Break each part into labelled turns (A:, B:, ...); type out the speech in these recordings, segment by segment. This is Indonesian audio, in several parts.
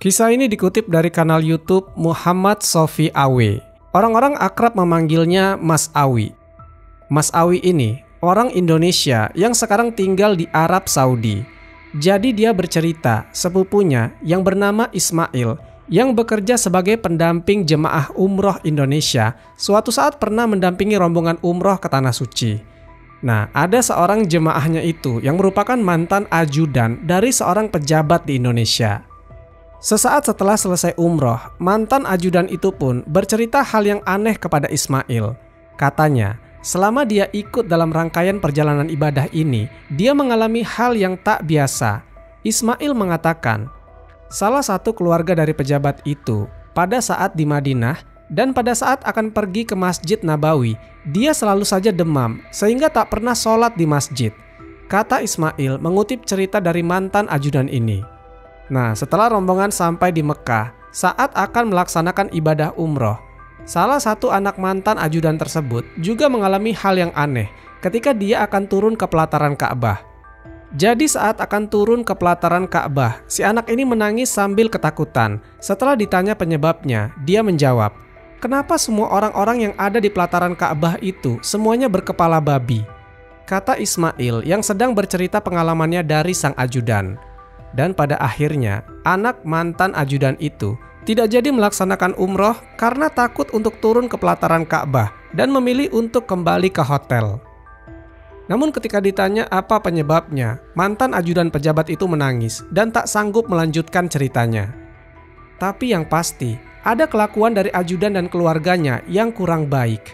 A: Kisah ini dikutip dari kanal YouTube Muhammad Sofi Awe. Orang-orang akrab memanggilnya Mas Awi. Mas Awi ini orang Indonesia yang sekarang tinggal di Arab Saudi. Jadi dia bercerita sepupunya yang bernama Ismail yang bekerja sebagai pendamping jemaah umroh Indonesia suatu saat pernah mendampingi rombongan umroh ke Tanah Suci. Nah, ada seorang jemaahnya itu yang merupakan mantan ajudan dari seorang pejabat di Indonesia. Sesaat setelah selesai umroh, mantan ajudan itu pun bercerita hal yang aneh kepada Ismail. Katanya, selama dia ikut dalam rangkaian perjalanan ibadah ini, dia mengalami hal yang tak biasa. Ismail mengatakan, salah satu keluarga dari pejabat itu pada saat di Madinah dan pada saat akan pergi ke Masjid Nabawi, dia selalu saja demam sehingga tak pernah sholat di masjid. Kata Ismail mengutip cerita dari mantan ajudan ini. Nah, setelah rombongan sampai di Mekah, saat akan melaksanakan ibadah umroh, salah satu anak mantan ajudan tersebut juga mengalami hal yang aneh ketika dia akan turun ke pelataran Ka'bah. Jadi saat akan turun ke pelataran Ka'bah, si anak ini menangis sambil ketakutan. Setelah ditanya penyebabnya, dia menjawab, "Kenapa semua orang-orang yang ada di pelataran Ka'bah itu semuanya berkepala babi?" Kata Ismail yang sedang bercerita pengalamannya dari sang ajudan. Dan pada akhirnya, anak mantan ajudan itu tidak jadi melaksanakan umroh karena takut untuk turun ke pelataran Ka'bah dan memilih untuk kembali ke hotel. Namun ketika ditanya apa penyebabnya, mantan ajudan pejabat itu menangis dan tak sanggup melanjutkan ceritanya. Tapi yang pasti, ada kelakuan dari ajudan dan keluarganya yang kurang baik.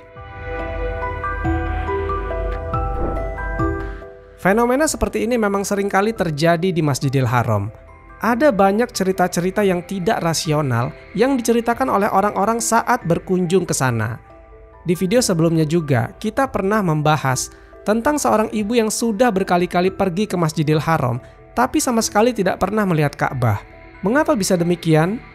A: Fenomena seperti ini memang seringkali terjadi di Masjidil Haram. Ada banyak cerita-cerita yang tidak rasional yang diceritakan oleh orang-orang saat berkunjung ke sana. Di video sebelumnya juga, kita pernah membahas tentang seorang ibu yang sudah berkali-kali pergi ke Masjidil Haram, tapi sama sekali tidak pernah melihat Ka'bah. Mengapa bisa demikian?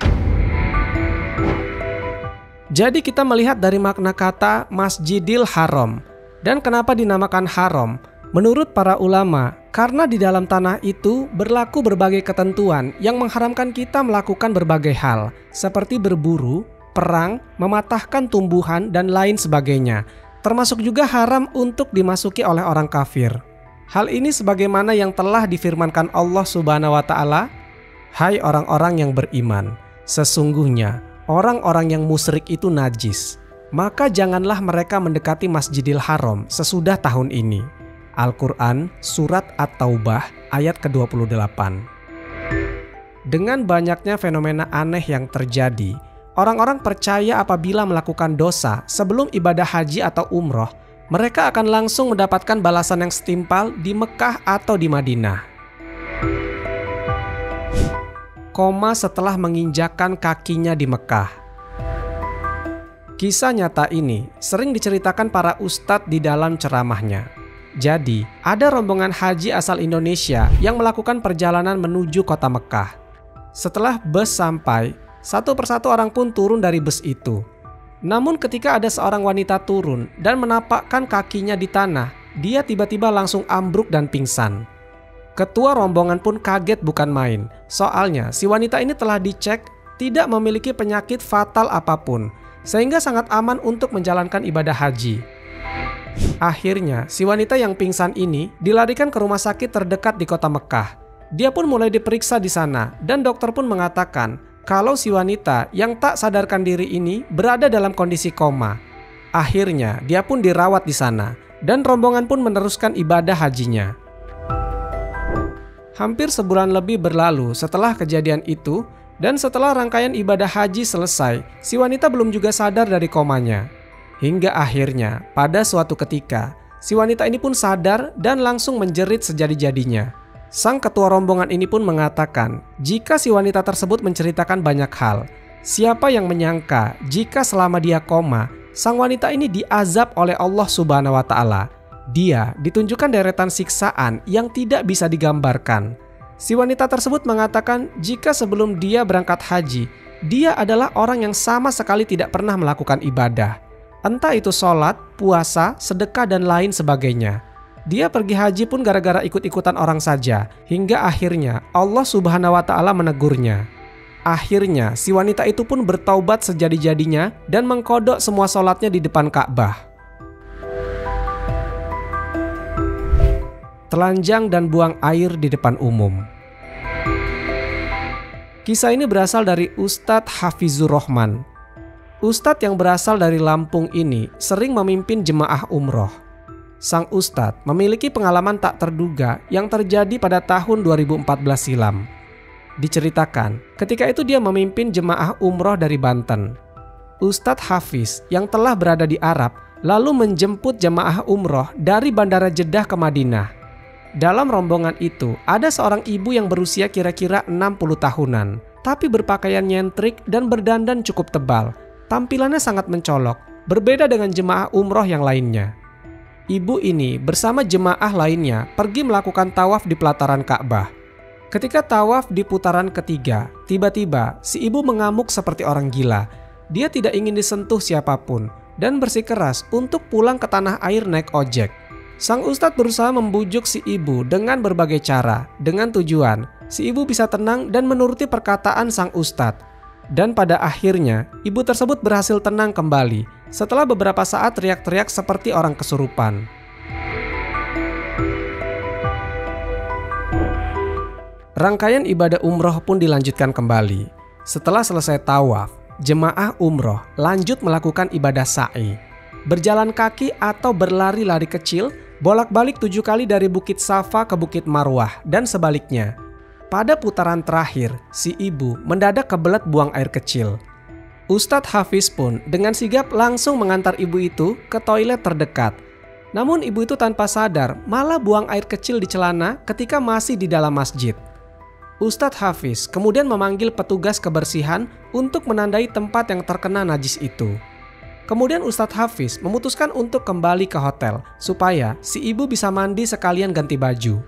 A: Jadi kita melihat dari makna kata Masjidil Haram. Dan kenapa dinamakan haram? Menurut para ulama, karena di dalam tanah itu berlaku berbagai ketentuan yang mengharamkan kita melakukan berbagai hal, seperti berburu, perang, mematahkan tumbuhan, dan lain sebagainya. Termasuk juga haram untuk dimasuki oleh orang kafir. Hal ini sebagaimana yang telah difirmankan Allah Subhanahu wa Ta'ala, "Hai orang-orang yang beriman, sesungguhnya orang-orang yang musyrik itu najis, maka janganlah mereka mendekati Masjidil Haram sesudah tahun ini." Al-Quran Surat At-Taubah ayat ke-28. Dengan banyaknya fenomena aneh yang terjadi, orang-orang percaya apabila melakukan dosa sebelum ibadah haji atau umroh, mereka akan langsung mendapatkan balasan yang setimpal di Mekah atau di Madinah. Koma setelah menginjakkan kakinya di Mekah. Kisah nyata ini sering diceritakan para ustadz di dalam ceramahnya. Jadi, ada rombongan haji asal Indonesia yang melakukan perjalanan menuju kota Mekah. Setelah bus sampai, satu persatu orang pun turun dari bus itu. Namun ketika ada seorang wanita turun dan menapakkan kakinya di tanah, dia tiba-tiba langsung ambruk dan pingsan. Ketua rombongan pun kaget bukan main. Soalnya si wanita ini telah dicek tidak memiliki penyakit fatal apapun, sehingga sangat aman untuk menjalankan ibadah haji. Akhirnya, si wanita yang pingsan ini dilarikan ke rumah sakit terdekat di kota Mekah. Dia pun mulai diperiksa di sana dan dokter pun mengatakan kalau si wanita yang tak sadarkan diri ini berada dalam kondisi koma. Akhirnya, dia pun dirawat di sana dan rombongan pun meneruskan ibadah hajinya. Hampir sebulan lebih berlalu setelah kejadian itu dan setelah rangkaian ibadah haji selesai, si wanita belum juga sadar dari komanya. Hingga akhirnya, pada suatu ketika, si wanita ini pun sadar dan langsung menjerit sejadi-jadinya. Sang ketua rombongan ini pun mengatakan, jika si wanita tersebut menceritakan banyak hal, siapa yang menyangka jika selama dia koma, sang wanita ini diazab oleh Allah Subhanahu wa Ta'ala. Dia ditunjukkan deretan siksaan yang tidak bisa digambarkan. Si wanita tersebut mengatakan jika sebelum dia berangkat haji, dia adalah orang yang sama sekali tidak pernah melakukan ibadah. Entah itu sholat, puasa, sedekah, dan lain sebagainya. Dia pergi haji pun gara-gara ikut-ikutan orang saja, hingga akhirnya Allah Subhanahu wa Ta'ala menegurnya. akhirnya si wanita itu pun bertaubat sejadi-jadinya dan mengkodok semua sholatnya di depan Ka'bah. Telanjang dan buang air di depan umum. Kisah ini berasal dari Ustadz Hafizur Rahman. Ustadz yang berasal dari Lampung ini sering memimpin jemaah umroh. Sang Ustadz memiliki pengalaman tak terduga yang terjadi pada tahun 2014 silam. Diceritakan, ketika itu dia memimpin jemaah umroh dari Banten. Ustadz Hafiz yang telah berada di Arab lalu menjemput jemaah umroh dari Bandara Jeddah ke Madinah. Dalam rombongan itu, ada seorang ibu yang berusia kira-kira 60 tahunan, tapi berpakaian nyentrik dan berdandan cukup tebal. Tampilannya sangat mencolok, berbeda dengan jemaah umroh yang lainnya. Ibu ini bersama jemaah lainnya pergi melakukan tawaf di pelataran Ka'bah. Ketika tawaf di putaran ketiga, tiba-tiba si ibu mengamuk seperti orang gila. Dia tidak ingin disentuh siapapun dan bersikeras untuk pulang ke tanah air naik ojek. Sang Ustadz berusaha membujuk si ibu dengan berbagai cara, dengan tujuan si ibu bisa tenang dan menuruti perkataan sang Ustadz. Dan pada akhirnya, ibu tersebut berhasil tenang kembali setelah beberapa saat teriak-teriak seperti orang kesurupan. Rangkaian ibadah umroh pun dilanjutkan kembali. Setelah selesai tawaf, jemaah umroh lanjut melakukan ibadah sa'i. Berjalan kaki atau berlari-lari kecil, bolak-balik 7 kali dari Bukit Safa ke Bukit Marwah dan sebaliknya. Pada putaran terakhir, si ibu mendadak kebelet buang air kecil. Ustadz Hafiz pun dengan sigap langsung mengantar ibu itu ke toilet terdekat. Namun ibu itu tanpa sadar malah buang air kecil di celana ketika masih di dalam masjid. Ustadz Hafiz kemudian memanggil petugas kebersihan untuk menandai tempat yang terkena najis itu. Kemudian Ustadz Hafiz memutuskan untuk kembali ke hotel supaya si ibu bisa mandi sekalian ganti baju.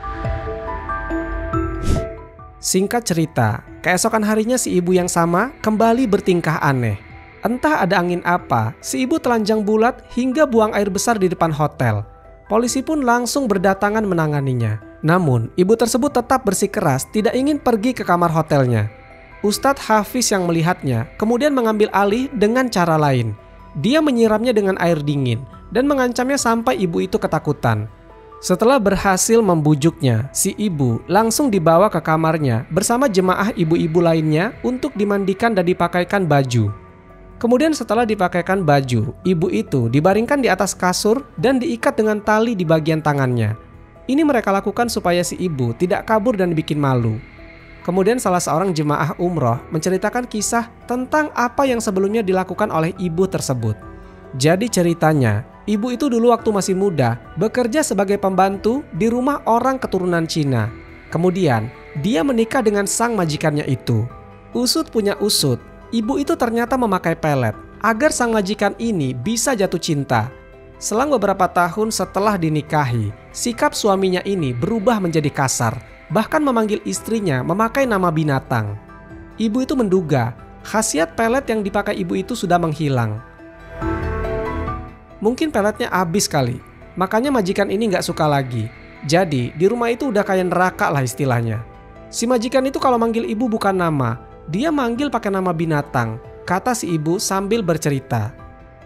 A: Singkat cerita, keesokan harinya si ibu yang sama kembali bertingkah aneh. Entah ada angin apa, si ibu telanjang bulat hingga buang air besar di depan hotel. Polisi pun langsung berdatangan menanganinya. Namun, ibu tersebut tetap bersikeras tidak ingin pergi ke kamar hotelnya. Ustadz Hafiz yang melihatnya kemudian mengambil alih dengan cara lain. Dia menyiramnya dengan air dingin dan mengancamnya sampai ibu itu ketakutan. Setelah berhasil membujuknya, si ibu langsung dibawa ke kamarnya bersama jemaah ibu-ibu lainnya untuk dimandikan dan dipakaikan baju. Kemudian setelah dipakaikan baju, ibu itu dibaringkan di atas kasur dan diikat dengan tali di bagian tangannya. Ini mereka lakukan supaya si ibu tidak kabur dan bikin malu. Kemudian salah seorang jemaah umroh menceritakan kisah tentang apa yang sebelumnya dilakukan oleh ibu tersebut. Jadi ceritanya, ibu itu dulu waktu masih muda bekerja sebagai pembantu di rumah orang keturunan Cina. Kemudian dia menikah dengan sang majikannya itu. Usut punya usut, ibu itu ternyata memakai pelet agar sang majikan ini bisa jatuh cinta. Selang beberapa tahun setelah dinikahi, sikap suaminya ini berubah menjadi kasar, bahkan memanggil istrinya memakai nama binatang. Ibu itu menduga khasiat pelet yang dipakai ibu itu sudah menghilang. Mungkin peletnya habis kali, makanya majikan ini nggak suka lagi. Jadi di rumah itu udah kayak neraka lah istilahnya. Si majikan itu kalau manggil ibu bukan nama, dia manggil pakai nama binatang, kata si ibu sambil bercerita.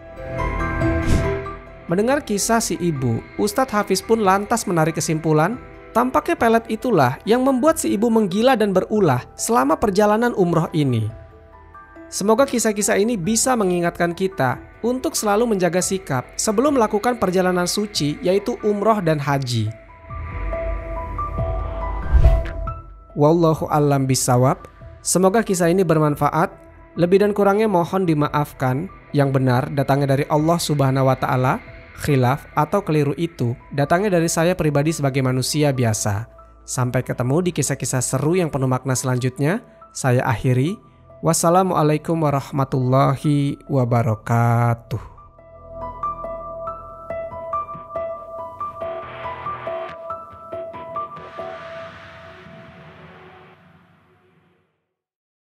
A: Mendengar kisah si ibu, Ustadz Hafiz pun lantas menarik kesimpulan, tampaknya pelet itulah yang membuat si ibu menggila dan berulah selama perjalanan umroh ini. Semoga kisah-kisah ini bisa mengingatkan kita untuk selalu menjaga sikap sebelum melakukan perjalanan suci, yaitu umroh dan haji. Wallahu a'lam bishawab. Semoga kisah ini bermanfaat. Lebih dan kurangnya mohon dimaafkan. Yang benar datangnya dari Allah Subhanahu wa Ta'ala. Khilaf atau keliru itu datangnya dari saya pribadi sebagai manusia biasa. Sampai ketemu di kisah-kisah seru yang penuh makna selanjutnya. Saya akhiri. Wassalamualaikum warahmatullahi wabarakatuh.